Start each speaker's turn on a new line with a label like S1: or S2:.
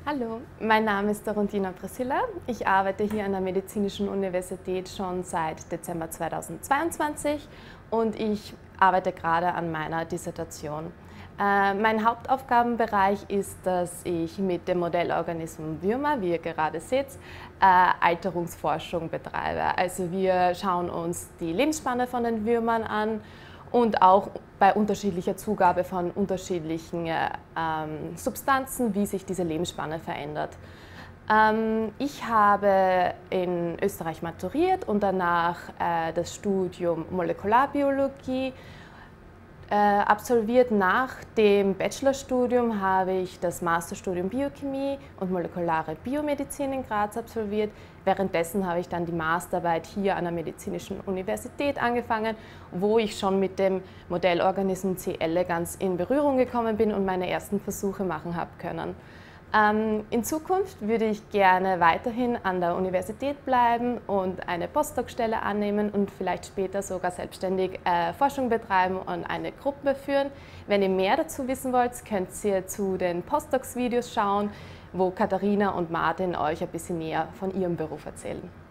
S1: Hallo, mein Name ist Dorundina Priscilla. Ich arbeite hier an der Medizinischen Universität schon seit Dezember 2022 und ich arbeite gerade an meiner Dissertation. Mein Hauptaufgabenbereich ist, dass ich mit dem Modellorganismus Würmer, wie ihr gerade seht, Alterungsforschung betreibe. Also wir schauen uns die Lebensspanne von den Würmern an und auch bei unterschiedlicher Zugabe von unterschiedlichen Substanzen, wie sich diese Lebensspanne verändert. Ich habe in Österreich maturiert und danach das Studium Molekularbiologie absolviert. Nach dem Bachelorstudium habe ich das Masterstudium Biochemie und molekulare Biomedizin in Graz absolviert. Währenddessen habe ich dann die Masterarbeit hier an der Medizinischen Universität angefangen, wo ich schon mit dem Modellorganismus C. elegans in Berührung gekommen bin und meine ersten Versuche machen habe können. In Zukunft würde ich gerne weiterhin an der Universität bleiben und eine Postdoc-Stelle annehmen und vielleicht später sogar selbstständig Forschung betreiben und eine Gruppe führen. Wenn ihr mehr dazu wissen wollt, könnt ihr zu den Postdocs-Videos schauen, wo Katharina und Martin euch ein bisschen näher von ihrem Beruf erzählen.